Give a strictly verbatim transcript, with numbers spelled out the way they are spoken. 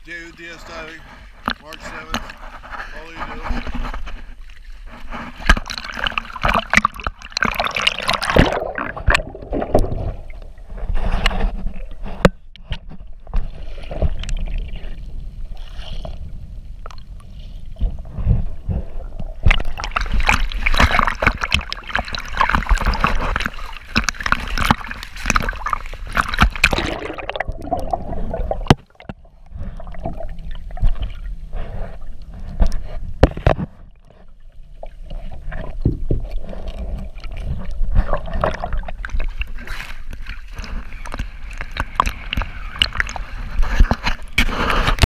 David Diaz diving, March seventh. All you do.